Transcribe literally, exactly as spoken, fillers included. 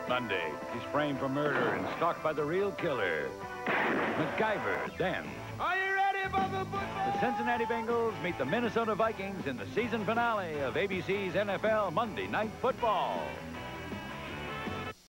Monday, he's framed for murder and stalked by the real killer, MacGyver. Then, Are you ready for the football? the Cincinnati Bengals meet the Minnesota Vikings in the season finale of A B C's N F L Monday Night Football.